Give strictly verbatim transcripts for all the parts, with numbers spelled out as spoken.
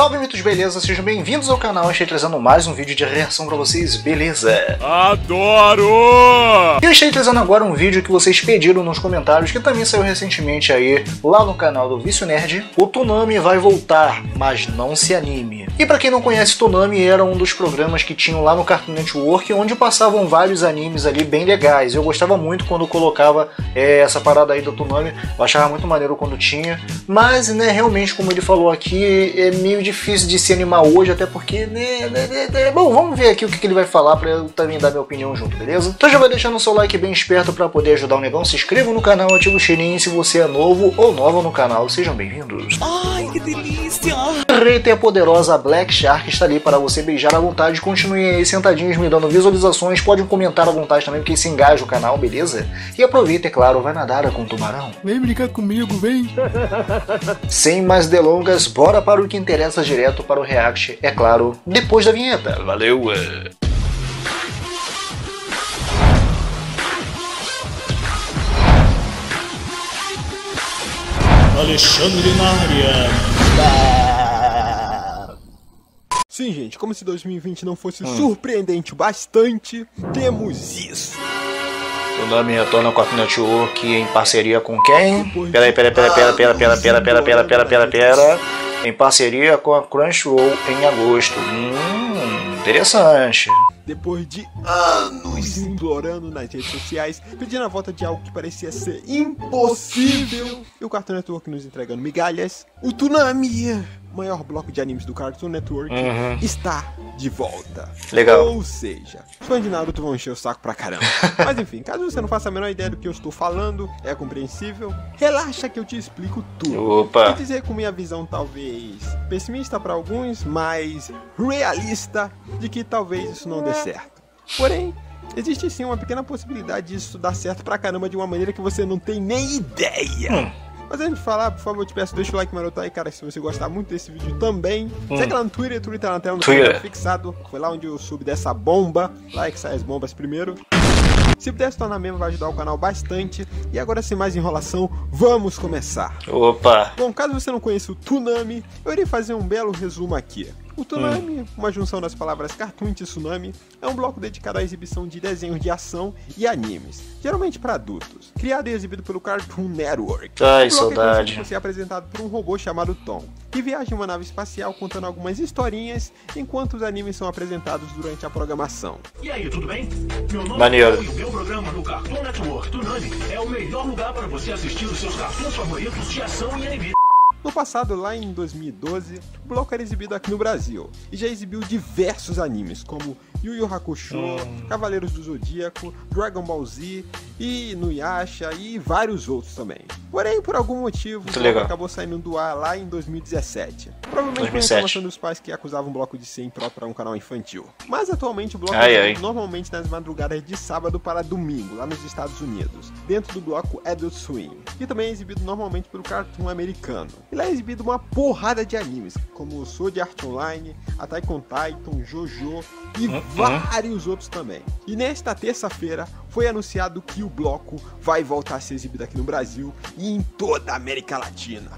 Salve mitos, beleza? Sejam bem-vindos ao canal. Eu estou trazendo mais um vídeo de reação pra vocês, beleza? Adoro! E eu estou trazendo agora um vídeo que vocês pediram nos comentários, que também saiu recentemente aí, lá no canal do Vício Nerd. O Toonami vai voltar, mas não se anime. E pra quem não conhece, Toonami era um dos programas que tinham lá no Cartoon Network, onde passavam vários animes ali bem legais. Eu gostava muito quando colocava é, essa parada aí do Toonami, eu achava muito maneiro quando tinha. Mas, né, realmente, como ele falou aqui, é meio difícil de se animar hoje, até porque, né, né, né, né bom, vamos ver aqui o que, que ele vai falar pra eu também dar minha opinião junto, beleza? Então já vai deixando o seu like bem esperto pra poder ajudar o negão, se inscreva no canal, ativa o sininho se você é novo ou nova no canal, sejam bem-vindos. Ai, que delícia! Reiter, a poderosa Black Shark está ali para você beijar à vontade, continuem aí sentadinhos me dando visualizações, podem comentar à vontade também, porque isso engaja o canal, beleza? E aproveita, é claro, vai nadar com o tubarão. Vem brincar comigo, vem! Sem mais delongas, bora para o que interessa direto para o react, é claro, depois da vinheta. Valeu! Alexandre na área. Sim, gente, como se dois mil e vinte não fosse hum. surpreendente bastante, temos isso. Toonami retorna ao Cartoon Network em parceria com quem? Pera, pera, pera, pera, pera, pera, pera, pera, pera, pera, pera, pera. Em parceria com a Crunchyroll em agosto. Hum, interessante. Depois de anos implorando nas redes sociais, pedindo a volta de algo que parecia ser impossível, e o Cartoon Network nos entregando migalhas, o Toonami, maior bloco de animes do Cartoon Network, uhum. está de volta. Legal. Ou seja, os fãs de Naruto vão encher o saco pra caramba. Mas enfim, caso você não faça a menor ideia do que eu estou falando, é compreensível, relaxa que eu te explico tudo. Opa. Quer dizer, com minha visão talvez pessimista para alguns, mas realista de que talvez isso não dê certo. Porém, existe sim uma pequena possibilidade disso dar certo pra caramba de uma maneira que você não tem nem ideia. Hum. Mas antes de falar, por favor, eu te peço, deixa o like maroto aí, cara, se você gostar muito desse vídeo também. Hum. Segue lá no Twitter, o Twitter tá na tela, no Twitter fixado. Foi lá onde eu subi dessa bomba. Lá é que sai as bombas primeiro. Se puder se tornar membro, vai ajudar o canal bastante. E agora, sem mais enrolação, vamos começar. Opa! Bom, caso você não conheça o Toonami, eu irei fazer um belo resumo aqui. O Toonami, hum. uma junção das palavras cartoon e tsunami, é um bloco dedicado à exibição de desenhos de ação e animes, geralmente para adultos, criado e exibido pelo Cartoon Network. Ai, o saudade. É ser apresentado por um robô chamado Tom, que viaja em uma nave espacial contando algumas historinhas, enquanto os animes são apresentados durante a programação. E aí, tudo bem? Meu nome Maneiro. é o meu programa no Cartoon Network Toonami é o melhor lugar para você assistir os seus cartoons favoritos de ação e anime. No passado, lá em dois mil e doze, o bloco era exibido aqui no Brasil e já exibiu diversos animes como Yu Yu Hakusho, hum. Cavaleiros do Zodíaco, Dragon Ball Z, e Nuyasha e vários outros também. Porém, por algum motivo, o bloco acabou saindo do ar lá em dois mil e dezessete. Provavelmente por reclamação dos pais que acusavam o bloco de ser impróprio para um canal infantil. Mas atualmente o bloco ai, é ai. normalmente nas madrugadas de sábado para domingo, lá nos Estados Unidos, dentro do bloco Adult Swim, que também é exibido normalmente pelo Cartoon americano. E lá é exibido uma porrada de animes, como Sword Art Online, Attack on Titan, JoJo e uh -huh. vários outros também. E nesta terça-feira foi anunciado que o bloco vai voltar a ser exibido aqui no Brasil e em toda a América Latina.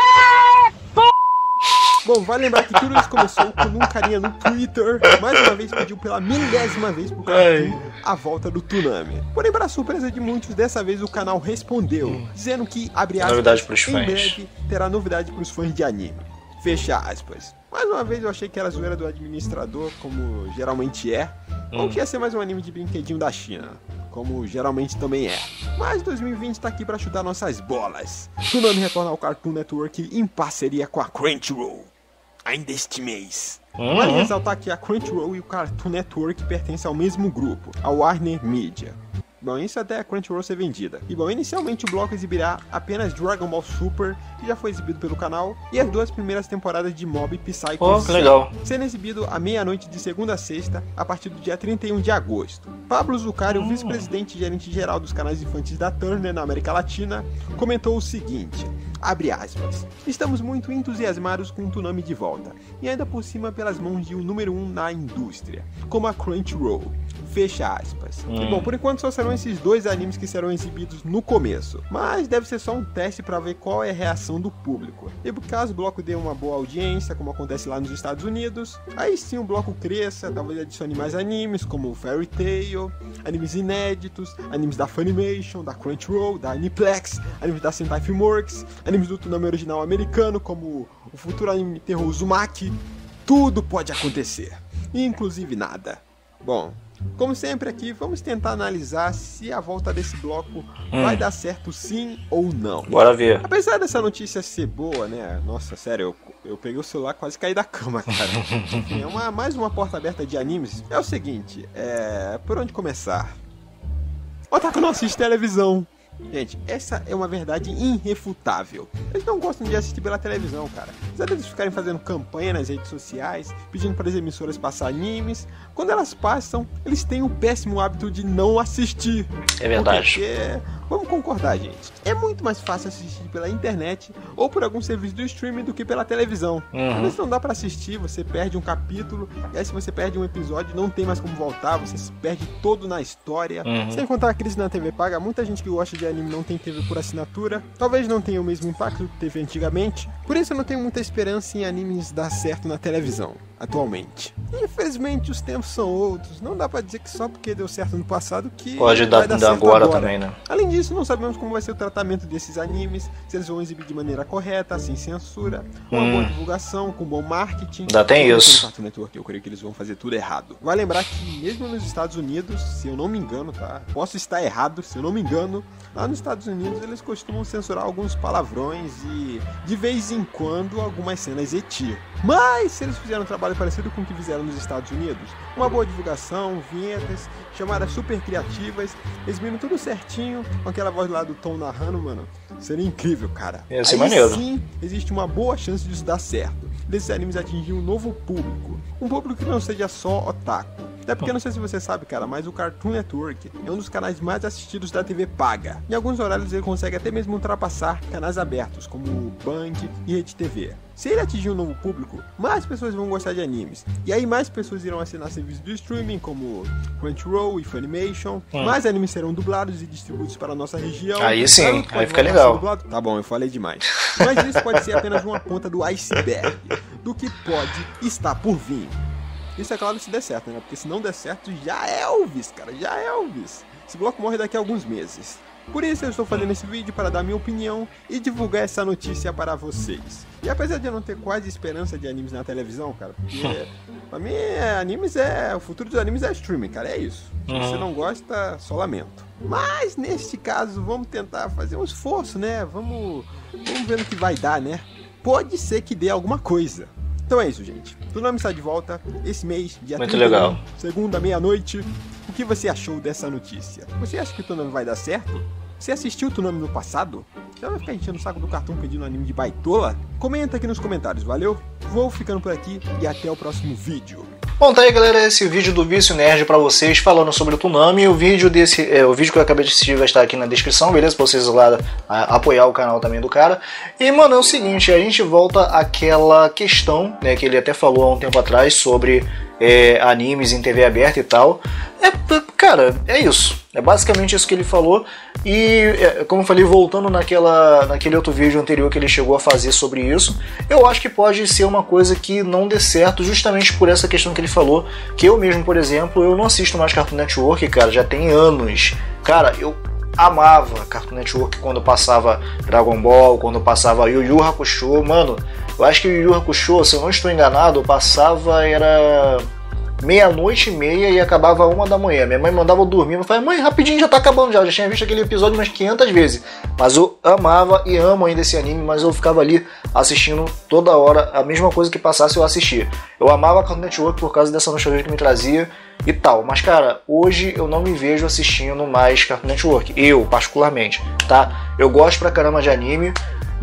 Bom, vale lembrar que tudo isso começou quando um carinha no Twitter, mais uma vez, pediu pela milésima vez pro Cartoon a volta do Toonami. Porém, para surpresa de muitos, dessa vez o canal respondeu, hum. dizendo que, abre aspas, novidade pros em fãs. breve terá novidade pros fãs de anime. Fecha aspas. Mais uma vez eu achei que era zoeira do administrador, como geralmente é, hum. ou que ia ser mais um anime de brinquedinho da China, como geralmente também é. Mas dois mil e vinte tá aqui pra chutar nossas bolas. Toonami retorna ao Cartoon Network em parceria com a Crunchyroll. Ainda este mês. Uhum. Vale ressaltar que a Crunchyroll e o Cartoon Network pertencem ao mesmo grupo, a Warner Media. Bom, isso até a Crunchyroll ser vendida. E bom, inicialmente o bloco exibirá apenas Dragon Ball Super, que já foi exibido pelo canal, e as duas primeiras temporadas de Mob Psycho oh, que legal. sendo exibido à meia-noite de segunda a sexta, a partir do dia trinta e um de agosto. Pablo Zuccari, o vice-presidente e gerente geral dos canais infantis da Turner na América Latina, comentou o seguinte: abre aspas. Estamos muito entusiasmados com o Toonami de volta, e ainda por cima pelas mãos de um número um na indústria, como a Crunchyroll. Fecha aspas. Hum. E bom, por enquanto só serão esses dois animes que serão exibidos no começo, mas deve ser só um teste para ver qual é a reação do público. E por caso o bloco dê uma boa audiência, como acontece lá nos Estados Unidos, aí sim o bloco cresça, talvez adicione mais animes, como Fairy Tail, animes inéditos, animes da Funimation, da Crunchyroll, da Aniplex, animes da Sentai Filmworks, animes do Toonami original americano, como o futuro anime terror Uzumaki. Tudo pode acontecer, inclusive nada. Bom, como sempre aqui, vamos tentar analisar se a volta desse bloco hum. vai dar certo sim ou não. Bora ver. Apesar dessa notícia ser boa, né? Nossa, sério, eu, eu peguei o celular e quase caí da cama, cara. Enfim, é uma, mais uma porta aberta de animes. É o seguinte, é... por onde começar? Otaku não assiste televisão. Gente, essa é uma verdade irrefutável. Eles não gostam de assistir pela televisão, cara. Apesar deles ficarem fazendo campanha nas redes sociais, pedindo para as emissoras passar animes, quando elas passam, eles têm o péssimo hábito de não assistir. É verdade. Porque, vamos concordar, gente, é muito mais fácil assistir pela internet ou por algum serviço do streaming do que pela televisão. Uhum. Às vezes não dá para assistir, você perde um capítulo, e aí se você perde um episódio, não tem mais como voltar, você se perde todo na história. Uhum. Sem contar a crise na T V paga, muita gente que gosta de anime não tem T V por assinatura, talvez não tenha o mesmo impacto que teve antigamente, por isso eu não tenho muita esperança em animes dar certo na televisão, atualmente. Infelizmente os tempos são outros, não dá pra dizer que só porque deu certo no passado que pode dar, vai dar dar certo agora, agora também, né? Além disso, não sabemos como vai ser o tratamento desses animes, se eles vão exibir de maneira correta, sem censura, uma hum. boa divulgação, com bom marketing. Ainda tem isso. No Cartoon Network, eu creio que eles vão fazer tudo errado. Vai lembrar que mesmo nos Estados Unidos, se eu não me engano, tá? Posso estar errado, se eu não me engano, lá nos Estados Unidos eles costumam censurar alguns palavrões e, de vez em quando, algumas cenas eti. Mas, se eles fizeram um trabalho parecido com o que fizeram nos Estados Unidos, uma boa divulgação, vinhetas, chamadas super criativas, exibindo tudo certinho, com aquela voz lá do Tom narrando, mano, seria incrível, cara. Ia ser Aí maneiro. Sim, existe uma boa chance disso dar certo, desses animes atingir um novo público, um público que não seja só otaku. Até porque, não sei se você sabe, cara, mas o Cartoon Network é um dos canais mais assistidos da T V paga. Em alguns horários ele consegue até mesmo ultrapassar canais abertos, como Band e Rede T V. Se ele atingir um novo público, mais pessoas vão gostar de animes. E aí mais pessoas irão assinar serviços do streaming, como Crunchyroll e Funimation. Hum. Mais animes serão dublados e distribuídos para a nossa região. Aí sim, aí fica legal. Tá bom, eu falei demais. Mas isso pode ser apenas uma ponta do iceberg, do que pode estar por vir. Isso é claro se der certo, né? Porque se não der certo, já é Elvis, cara, já é Elvis. Esse bloco morre daqui a alguns meses. Por isso eu estou fazendo esse vídeo para dar minha opinião e divulgar essa notícia para vocês. E apesar de eu não ter quase esperança de animes na televisão, cara, porque pra mim é, animes é... o futuro dos animes é streaming, cara, é isso. Se você não gosta, só lamento. Mas neste caso, vamos tentar fazer um esforço, né? Vamos, vamos ver no que vai dar, né? Pode ser que dê alguma coisa. Então é isso, gente. O Toonami está de volta esse mês, dia Muito trinta e um, legal. segunda, meia-noite. O que você achou dessa notícia? Você acha que o Toonami vai dar certo? Você assistiu o Toonami no passado? Você vai ficar enchendo o saco do cartão pedindo anime de baitola? Comenta aqui nos comentários, valeu? Vou ficando por aqui e até o próximo vídeo. Bom, tá aí, galera, esse vídeo do Vício Nerd pra vocês, falando sobre o Toonami. O vídeo desse, é, o vídeo que eu acabei de assistir vai estar aqui na descrição, beleza? Pra vocês lá a, apoiar o canal também do cara. E, mano, é o seguinte, a gente volta àquela questão, né, que ele até falou há um tempo atrás sobre é, animes em T V aberta e tal. É, cara, é isso. É basicamente isso que ele falou. E, como eu falei, voltando naquela, naquele outro vídeo anterior que ele chegou a fazer sobre isso, eu acho que pode ser uma coisa que não dê certo justamente por essa questão que ele falou. Que eu mesmo, por exemplo, eu não assisto mais Cartoon Network, cara, já tem anos. Cara, eu amava Cartoon Network quando passava Dragon Ball, quando passava Yu Yu Hakusho. Mano, eu acho que o Yu Yu Hakusho, se eu não estou enganado, passava, era... meia-noite e meia e acabava uma da manhã. Minha mãe mandava eu dormir, eu falei, mãe, rapidinho já tá acabando já, já tinha visto aquele episódio umas quinhentas vezes. Mas eu amava e amo ainda esse anime, mas eu ficava ali assistindo toda hora, a mesma coisa que passasse eu assistia. Eu amava Cartoon Network por causa dessa nostalgia que me trazia e tal, mas cara, hoje eu não me vejo assistindo mais Cartoon Network, eu particularmente, tá? Eu gosto pra caramba de anime,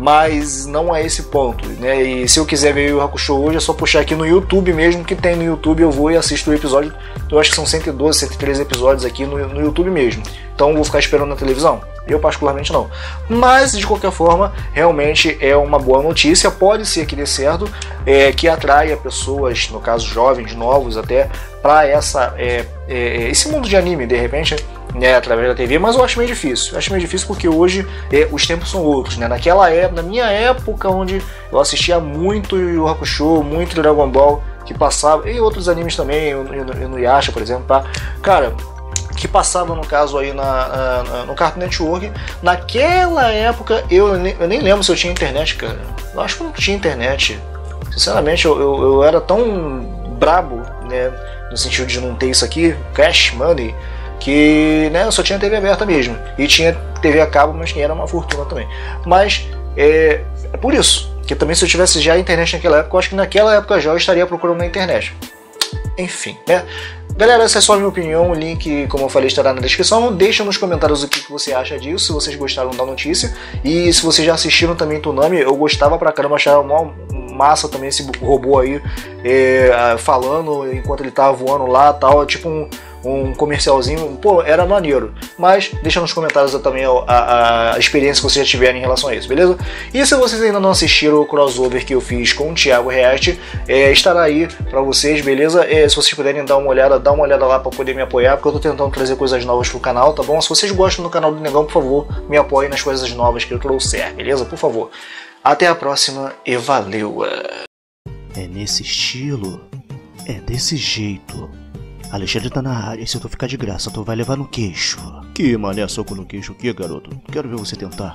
mas não é esse ponto, né? E se eu quiser ver o Yu Yu Hakusho hoje, é só puxar aqui no YouTube mesmo, que tem no YouTube, eu vou e assisto o episódio. Eu acho que são cento e doze, cento e treze episódios aqui no, no YouTube mesmo. Então eu vou ficar esperando na televisão? Eu particularmente não. Mas, de qualquer forma, realmente é uma boa notícia. Pode ser que dê certo, é, que atraia pessoas, no caso jovens, novos até, para essa é, é, esse mundo de anime, de repente, né, através da T V, mas eu acho meio difícil. Eu acho meio difícil porque hoje é, os tempos são outros, né? Naquela época, na minha época, onde eu assistia muito Yu Yu Hakusho, muito Dragon Ball, que passava, e outros animes também, no Yasha, por exemplo, tá? Cara, que passava no caso aí na, na, no Cartoon Network. Naquela época eu nem, eu nem lembro se eu tinha internet, cara. Eu acho que não tinha internet. Sinceramente, eu, eu, eu era tão brabo, né, no sentido de não ter isso aqui, cash money, que, né, eu só tinha T V aberta mesmo. E tinha T V a cabo, mas que era uma fortuna também. Mas é, é por isso que também, se eu tivesse já internet naquela época, eu acho que naquela época já eu estaria procurando na internet. Enfim, né? Galera, essa é só a minha opinião. O link, como eu falei, estará na descrição. Deixa nos comentários o que você acha disso, se vocês gostaram da notícia. E se vocês já assistiram também Toonami, eu gostava pra caramba, achava mó massa também esse robô aí é, falando enquanto ele tava voando lá, tal, tipo um, um comercialzinho. Pô, era maneiro. Mas deixa nos comentários também a, a, a experiência que vocês já tiverem em relação a isso, beleza? E se vocês ainda não assistiram o crossover que eu fiz com o Thiago React, é, estará aí pra vocês, beleza? É, se vocês puderem dar uma olhada, dá uma olhada lá pra poder me apoiar, porque eu tô tentando trazer coisas novas pro canal, tá bom? Se vocês gostam do canal do Negão, por favor, me apoiem nas coisas novas que eu trouxer, beleza? Por favor. Até a próxima e valeu! É nesse estilo, é desse jeito. Alexandre tá na área, e se tu ficar de graça, tu vai levar no queixo. Que mané soco no queixo aqui, garoto? Quero ver você tentar.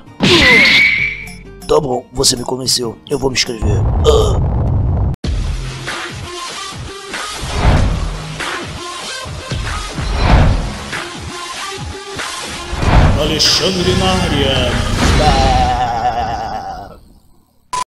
Tá bom, você me convenceu. Eu vou me inscrever. Ah. Alexandre na área.